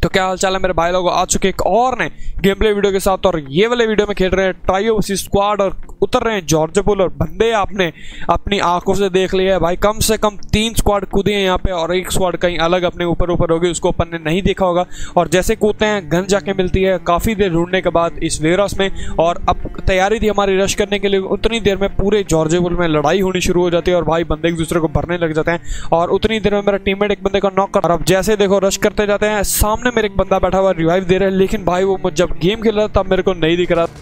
तो क्या हाल चाल है मेरे भाई लोगों, आ चुके एक और नए गेम प्ले वीडियो के साथ। और ये वाले वीडियो में खेल रहे हैं ट्राइयो वर्सेस स्क्वाड और उतर रहे हैं जॉर्ज पुल। और बंदे आपने अपनी आंखों से देख लिया है भाई, कम से कम 3 स्क्वाड कूदे हैं यहाँ पे और एक स्क्वाड कहीं अलग अपने ऊपर होगी, उसको अपन ने नहीं देखा होगा। और जैसे कूदते हैं गन जाके मिलती है काफ़ी देर ढूंढने के बाद इस वेयरहाउस में। और अब तैयारी थी हमारी रश करने के लिए, उतनी देर में पूरे जॉर्ज पुल में लड़ाई होनी शुरू हो जाती है और भाई बंदे एक दूसरे को भरने लग जाते हैं। और उतनी देर में मेरा टीममेट एक बंदे को नॉक कर, और अब जैसे देखो रश करते जाते हैं, सामने मेरे एक बंदा बैठा हुआ रिवाइव दे रहा है, लेकिन भाई वो जब गेम खेल रहा था तब मेरे को नहीं दिख रहा।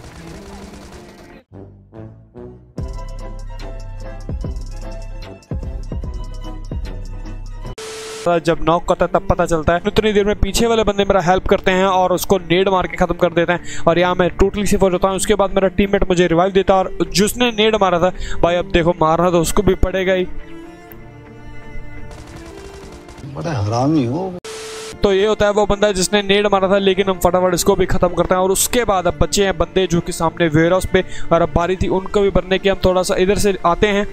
जब नॉक करता है तब पता चलता है। उतनी देर में पीछे वाले बंदे मेरा हेल्प करते हैं और उसको नेड मार के खत्म कर देते हैं और यहाँ मैं टोटली सेफ हो जाता हूँ। उसके बाद मेरा टीममेट मुझे रिवाइव देता है और जिसने नेड मारा था भाई, अब देखो मारना तो उसको भी पड़ेगा ही। बड़ा हरामी हो। तो ये होता है वो बंदा जिसने नेड मारा था, लेकिन हम फटाफट इसको भी खत्म करते हैं। और उसके बाद अब बच्चे हैं बंदे जो कि सामने वेयरहाउस पे, और अब बारी थी उनको भी भरने की। हम थोड़ा सा इधर से आते हैं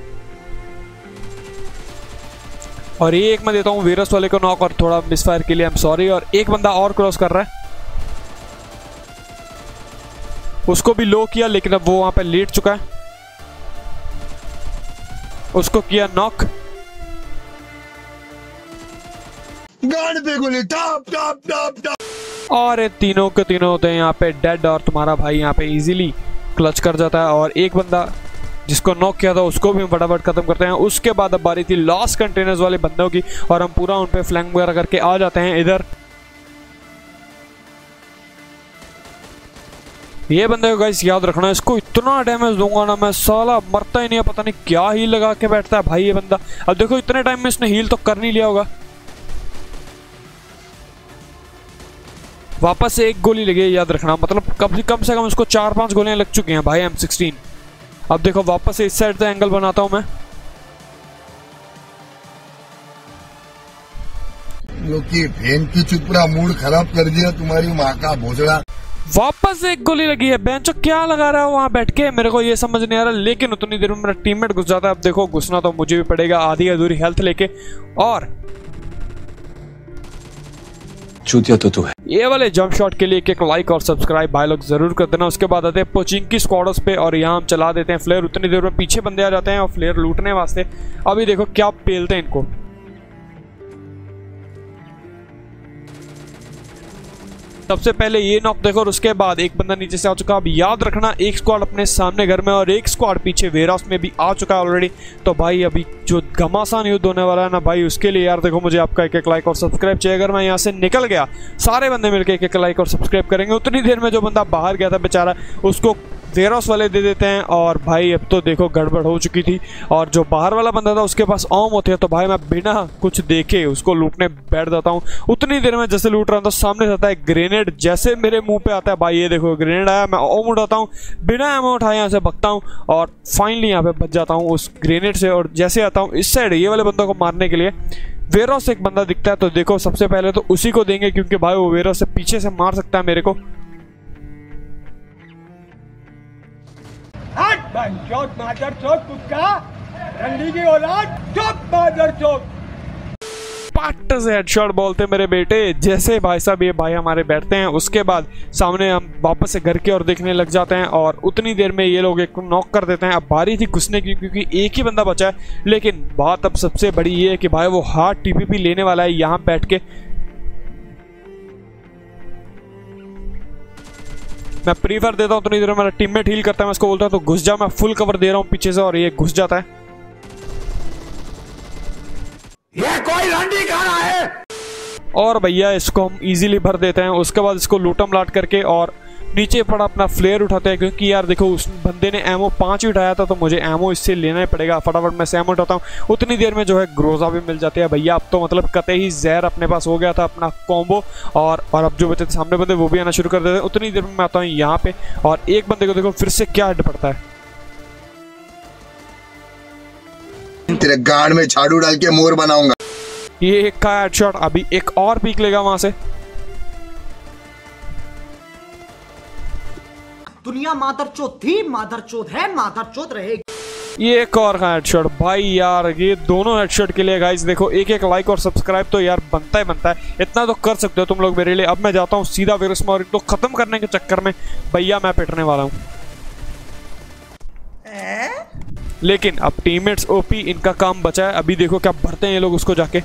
और ये एक मैं देता हूँ वेयरहाउस वाले को नॉक, और थोड़ा मिसफायर के लिए आई एम सॉरी। और एक बंदा और क्रॉस कर रहा है, उसको भी लो किया लेकिन अब वो वहां पे लेट चुका है। उसको किया नॉक, गाड़ पे गोली टॉप टॉप टॉप टॉप। और ये तीनों के तीनों होते हैं यहाँ पे डेड, और तुम्हारा भाई यहाँ पे इजीली क्लच कर जाता है। और एक बंदा जिसको नॉक किया था उसको भी हम फटाफट खत्म करते हैं। उसके बाद अब बारी थी लॉस्ट कंटेनर्स वाले बंदों की, और हम पूरा उन पे फ्लैंक वगैरह करके आ जाते हैं इधर। ये बंदे को गाइस याद रखना, इसको इतना डैमेज दूंगा ना मैं, साला मरता ही नहीं है, पता नहीं क्या हील लगा के बैठता है भाई ये बंदा। अब देखो इतने टाइम में इसने हील तो कर नहीं लिया होगा। वापस से एक गोली लगी है, याद रखना, मतलब कम से कम उसको 4-5 गोलियां लग चुकी हैं भाई M16। अब देखो वापस से इस साइड से एंगल बनाता हूं मैं। लोग की बहन की चुपड़ा मूड खराब कर दिया तुम्हारी माँ का भोसड़ा। वापस से एक गोली लगी है, बेंचो क्या लगा रहा है वहां बैठ के, मेरे को ये समझ नहीं आ रहा। लेकिन उतनी देर में मेरा टीममेट घुस जाता है। अब देखो घुसना तो मुझे भी पड़ेगा आधी अधूरी हेल्थ लेके। और चूतिया तो है। ये वाले जंप शॉट के लिए एक लाइक और सब्सक्राइब भाई लोग जरूर कर देना। उसके बाद आते हैं पोचिंकी स्क्वाड्स पे और यहाँ हम चला देते हैं फ्लेयर। उतनी देर में पीछे बंदे आ जाते हैं और फ्लेयर लूटने वास्ते। अभी देखो क्या पेलते हैं इनको। सबसे पहले ये नॉक देखो, और उसके बाद एक बंदा नीचे से आ चुका। अब याद रखना एक स्क्वाड अपने सामने घर में और एक स्क्वाड पीछे वेयरहाउस में भी आ चुका है ऑलरेडी। तो भाई अभी जो घमासान युद्ध होने वाला है ना भाई, उसके लिए यार देखो मुझे आपका एक लाइक और सब्सक्राइब चाहिए। अगर मैं यहाँ से निकल गया, सारे बंदे मिलकर एक लाइक और सब्सक्राइब करेंगे। उतनी देर में जो बंदा बाहर गया था बेचारा, उसको वेयरहाउस वाले दे देते हैं। और भाई अब तो देखो गड़बड़ हो चुकी थी, और जो बाहर वाला बंदा था उसके पास ऑम होते हैं। तो भाई मैं बिना कुछ देखे उसको लूटने बैठ जाता हूँ। उतनी देर में जैसे लूट रहा हूँ तो सामने से आता है ग्रेनेड, जैसे मेरे मुंह पे आता है भाई, ये देखो ग्रेनेड आया, मैं ऑम उठाता हूँ, बिना एमो उठाए यहाँ से भगता हूँ और फाइनली यहाँ पे बच जाता हूँ उस ग्रेनेड से। और जैसे आता हूँ इस साइड ये वाले बंदों को मारने के लिए, वेयरहाउस से एक बंदा दिखता है। तो देखो सबसे पहले तो उसी को देंगे, क्योंकि भाई वो वेयरहाउस से पीछे से मार सकता है मेरे को। पाट से हेडशॉट बोलते मेरे बेटे। जैसे भाई साहब ये भाई हमारे बैठते हैं, उसके बाद सामने हम वापस से घर की ओर देखने लग जाते हैं। और उतनी देर में ये लोग एक को नॉक कर देते हैं। अब बारी थी घुसने की, क्योंकि एक ही बंदा बचा है। लेकिन बात अब सबसे बड़ी ये है कि भाई वो हार्ड टीपीपी लेने वाला है यहाँ बैठ के। मैं प्रीफर देता हूँ, उतनी देर मेरा टीममेट हील करता है, मैं उसको बोलता हूँ तो घुस जा। मैं फुल कवर दे रहा हूँ पीछे से और ये घुस जाता है। ये कोई रंडी खा रहा है। और भैया इसको हम इजीली भर देते हैं। उसके बाद इसको लूटम लाट करके और नीचे पड़ा अपना फ्लेयर उठाते हैं, क्योंकि यार देखो उस बंदे ने एमो 5 ही उठाया था, तो मुझे एमो इससे लेना ही पड़ेगा। फटाफट मैं से एमो उठाता हूँ। उतनी देर में जो है ग्रोजा भी मिल जाती है भैया। अब तो मतलब कतई जहर अपने पास हो गया था अपना कॉम्बो। और अब जो बचे थे सामने बंदे वो भी आना शुरू कर देते हैं। उतनी देर में मैं आता हूँ यहाँ पे और एक बंदे को देखो फिर से क्या हेड पड़ता है। तेरे गांड में झाड़ू डाल के मोर बनाऊंगा। ये एक का हेडशॉट, अभी एक और पीक लेगा वहां से। दुनिया मादरचोद थी, मादरचोद है, मादरचोद रहेगी। ये एक और का हेडशॉट भाई यार, ये दोनों हेडशॉट के लिए गाइस देखो एक एक लाइक और सब्सक्राइब तो यार बनता है, इतना तो कर सकते हो तुम लोग मेरे लिए। अब मैं जाता हूँ सीधा वीरस में और इनको खत्म करने के चक्कर में भैया मैं पिटने वाला हूँ। लेकिन अब टीममेट्स ओपी, इनका काम बचा है। अभी देखो क्या भरते हैं ये लोग उसको जाके।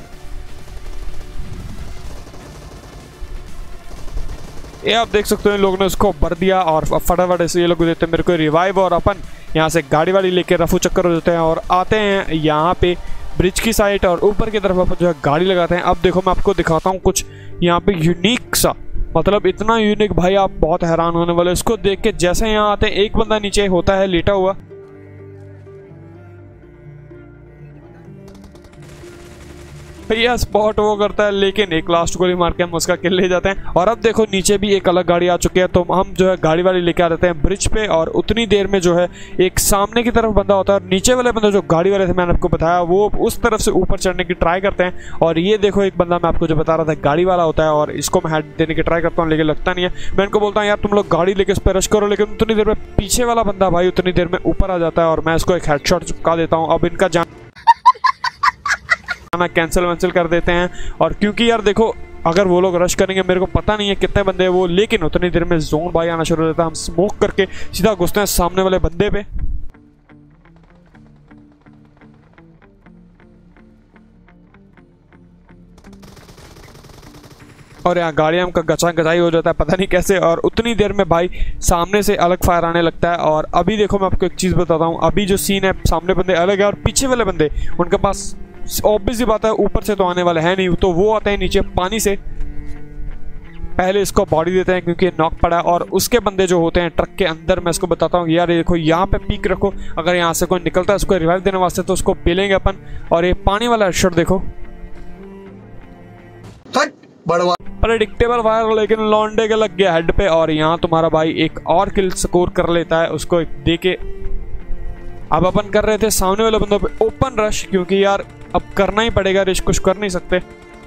ये आप देख सकते हो इन लोगों ने उसको भर दिया और फटाफट से ये लोग देते हैं मेरे को रिवाइव और अपन यहाँ से गाड़ी वाड़ी लेके रफू चक्कर हो जाते हैं और आते हैं यहाँ पे ब्रिज की साइड और ऊपर की तरफ अपन जो है गाड़ी लगाते हैं। अब देखो मैं आपको दिखाता हूँ कुछ यहाँ पे यूनिक सा, मतलब इतना यूनिक भाई आप बहुत हैरान होने वाले इसको देख के। जैसे यहाँ आते हैं एक बंदा नीचे होता है लेटा हुआ, भैया स्पॉट वो करता है लेकिन एक लास्ट गोली मार के हम उसका किल ले जाते हैं। और अब देखो नीचे भी एक अलग गाड़ी आ चुकी है तो हम जो है गाड़ी वाली लेके आ जाते हैं ब्रिज पे और उतनी देर में जो है एक सामने की तरफ बंदा होता है और नीचे वाले बंदे जो गाड़ी वाले थे मैंने आपको बताया वो उस तरफ से ऊपर चढ़ने की ट्राई करते हैं। और ये देखो एक बंदा मैं आपको जो बता रहा था गाड़ी वाला होता है और इसको मैं हेड देने की ट्राई करता हूँ लेकिन लगता नहीं है। मैं इनको बोलता हूँ यार तुम लोग गाड़ी लेके उस पर रश करो, लेकिन उतनी देर में पीछे वाला बंदा भाई उतनी देर में ऊपर आ जाता है और मैं इसको एक हेडशॉट चुका देता हूँ। अब इनका जान कैंसिल कर देते हैं और क्योंकि यार देखो अगर वो लोग रश करेंगे मेरे को पता नहीं है कितने बंदे हैं वो, लेकिन उतनी देर में जोन भाई आना शुरू हो जाता है। हम स्मोक करके सीधा घुसते हैं सामने वाले बंदे पे। और यहाँ गाड़ियाँ का गचाई हो जाता है पता नहीं कैसे और उतनी देर में भाई सामने से अलग फायर आने लगता है। और अभी देखो मैं आपको एक चीज़ बताता हूँ, अभी जो सीन है सामने बंदे अलग है और पीछे वाले बंदे उनके पास ऑब्वियस ही बात है ऊपर से तो आने वाले हैं नहीं, तो वो आते हैं नीचे पानी से। पहले इसको बॉडी देते हैं क्योंकि नॉक पड़ा और उसके बंदे जो होते हैं ट्रक के अंदर मैं इसको बताता हूँ यार देखो यहाँ पे पीक रखो, अगर यहाँ से कोई निकलता है उसको रिवाइव देने वास्ते तो उसको पेलेंगे अपन। और ये पानी वाला हेडशॉट देखो प्रेडिक्टेबल फायर लेकिन लॉन्डे के लग गया हेड पे और यहाँ तुम्हारा भाई एक और किल स्कोर कर लेता है उसको एक दे के। अब अपन कर रहे थे सामने वाले बंदों पे ओपन रश क्योंकि यार अब करना ही पड़ेगा, रिस्क कुछ कर नहीं सकते।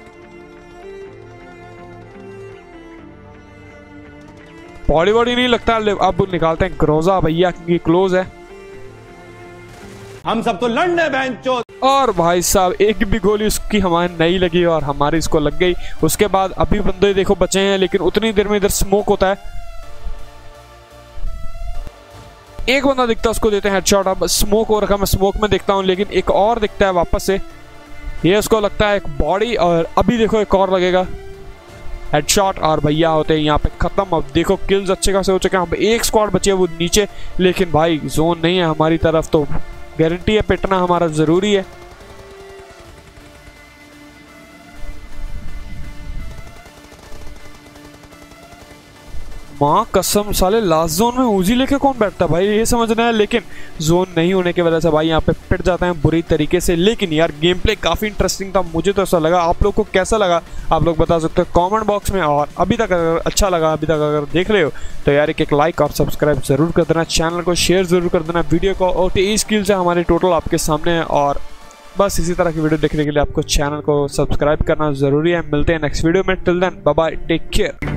बॉडी नहीं लगता, अब निकालते हैं ग्रोजा भैया क्योंकि क्लोज है। हम सब तो लड़ने बेंचो। और भाई साहब एक भी गोली उसकी हमारे नहीं लगी और हमारी इसको लग गई। उसके बाद अभी बंदे देखो बचे हैं लेकिन उतनी देर में इधर स्मोक होता है, एक बंदा दिखता है उसको देते हैं हेडशॉट। अब स्मोक हो रखा मैं स्मोक में देखता हूं लेकिन एक और दिखता है वापस से, ये उसको लगता है एक बॉडी और अभी देखो एक और लगेगा हेडशॉट और भैया होते हैं यहाँ पे खत्म। अब देखो किल्स अच्छे खासे हो चुके हैं, अब एक स्क्वाड बची है वो नीचे, लेकिन भाई जोन नहीं है हमारी तरफ तो गारंटी है पिटना हमारा जरूरी है। माँ कसम साले लास्ट जोन में उजी लेके कौन बैठता है भाई ये समझना है, लेकिन जोन नहीं होने की वजह से भाई यहाँ पे पिट जाते हैं बुरी तरीके से। लेकिन यार गेम प्ले काफ़ी इंटरेस्टिंग था, मुझे तो ऐसा लगा। आप लोग को कैसा लगा आप लोग बता सकते हो कमेंट बॉक्स में। और अभी तक अगर अच्छा लगा अभी तक अगर देख रहे हो तो यार एक लाइक और सब्सक्राइब जरूर कर देना, चैनल को शेयर जरूर कर देना वीडियो को। और ये स्किल्स है हमारी टोटल आपके सामने है और बस इसी तरह की वीडियो देखने के लिए आपको चैनल को सब्सक्राइब करना जरूरी है। मिलते हैं नेक्स्ट वीडियो में, till then bye bye, take care.